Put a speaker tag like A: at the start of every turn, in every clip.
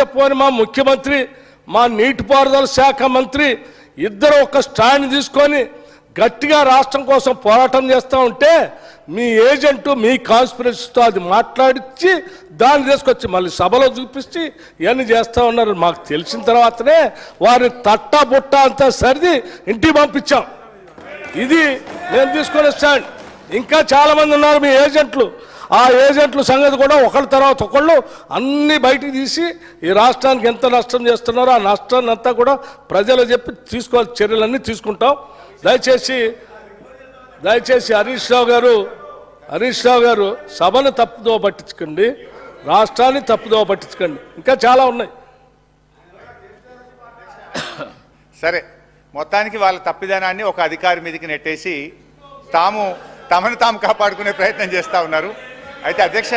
A: చెప్పమని మా ముఖ్యమంత్రి, మా నీటిపారుదల శాఖ మంత్రి ఇద్దరు ఒక స్టాండ్ తీసుకొని గట్టిగా రాష్ట్రం కోసం పోరాటం చేస్తూ ఉంటే మీ ఏజెంటు మీ కాన్స్పిరసీతో అది మాట్లాడించి దాన్ని తీసుకొచ్చి మళ్ళీ సభలో చూపించి ఇవన్నీ చేస్తూ ఉన్నారు. మాకు తెలిసిన తర్వాతనే వారిని తట్టా బుట్ట అంతా సరిది ఇంటికి పంపించాం. ఇది నేను తీసుకునే స్టాండ్. ఇంకా చాలామంది ఉన్నారు మీ ఏజెంట్లు. ఆ ఏజెంట్ల సంగతి కూడా ఒకళ్ళ తర్వాత ఒకళ్ళు అన్నీ బయటికి తీసి ఈ రాష్ట్రానికి ఎంత నష్టం చేస్తున్నారో ఆ నష్టాన్ని అంతా కూడా ప్రజలు చెప్పి తీసుకోవాల్సిన చర్యలన్నీ తీసుకుంటాం. దయచేసి హరీష్ రావు గారు సభను తప్పుదో పట్టించుకోండి, రాష్ట్రాన్ని తప్పుదో పట్టించుకోండి. ఇంకా చాలా ఉన్నాయి.
B: సరే, మొత్తానికి వాళ్ళ తప్పిదనాన్ని ఒక అధికారి మీదకి నెట్టేసి తమను తాము కాపాడుకునే ప్రయత్నం చేస్తూ ఉన్నారు. అయితే అధ్యక్ష,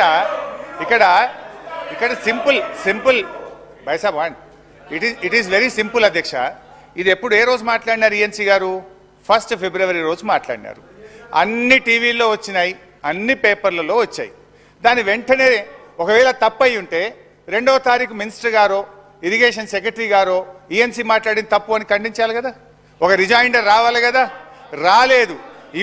B: ఇక్కడ సింపుల్ బైసాబ్ ఇట్ ఈస్ వెరీ సింపుల్ అధ్యక్ష. ఇది ఎప్పుడు ఏ రోజు మాట్లాడినారు ఈఎన్సీ గారు? 1 ఫిబ్రవరి రోజు మాట్లాడినారు. అన్ని టీవీల్లో వచ్చినాయి, అన్ని పేపర్లలో వచ్చాయి. దాని వెంటనే ఒకవేళ తప్పయి ఉంటే 2వ తారీఖు మినిస్టర్ గారో ఇరిగేషన్ సెక్రటరీ గారో ఈఎన్సీ మాట్లాడిన తప్పు అని ఖండించాలి కదా, ఒక రిజైండర్ రావాలి కదా. రాలేదు.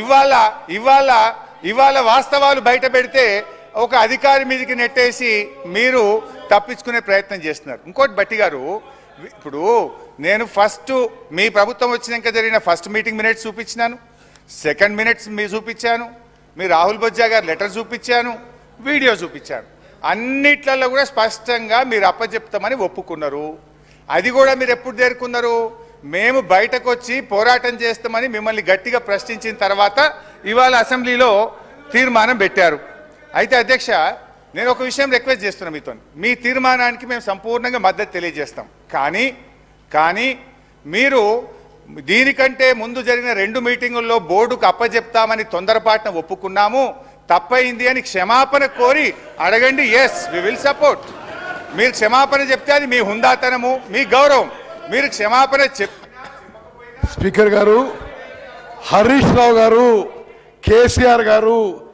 B: ఇవాళ వాస్తవాలు బయట పెడితే ఒక అధికారి మీదకి నెట్టేసి మీరు తప్పించుకునే ప్రయత్నం చేస్తున్నారు. ఇంకోటి బట్టి గారు, ఇప్పుడు నేను మీ ప్రభుత్వం వచ్చినాక జరిగిన ఫస్ట్ మీటింగ్ మినిట్స్ చూపించినాను, సెకండ్ మినిట్స్ మీరు చూపించాను, మీ రాహుల్ బొజ్జా గారు లెటర్ చూపించాను, వీడియో చూపించాను. అన్నిట్లలో కూడా స్పష్టంగా మీరు అప్పచెప్తామని ఒప్పుకున్నారు. అది కూడా మీరు ఎప్పుడు చేరుకున్నారు? మేము బయటకు వచ్చి పోరాటం చేస్తామని మిమ్మల్ని గట్టిగా ప్రశ్నించిన తర్వాత ఇవాళ అసెంబ్లీలో తీర్మానం పెట్టారు. అయితే అధ్యక్ష, నేను ఒక విషయం రిక్వెస్ట్ చేస్తున్నా మీతో. మీ తీర్మానానికి మేము సంపూర్ణంగా మద్దతు తెలియజేస్తాం. కానీ మీరు దీనికంటే ముందు జరిగిన 2 మీటింగుల్లో బోర్డుకు అప్పచెప్తామని తొందరపాటున ఒప్పుకున్నాము, తప్పైంది అని క్షమాపణ కోరి అడగండి. Yes, we will support. మీరు క్షమాపణ చెప్తే అది మీ హుందాతనము, మీ గౌరవం. మీరు క్షమాపణ
C: స్పీకర్ గారు, హరీష్ రావు గారు, కేసీఆర్ గారు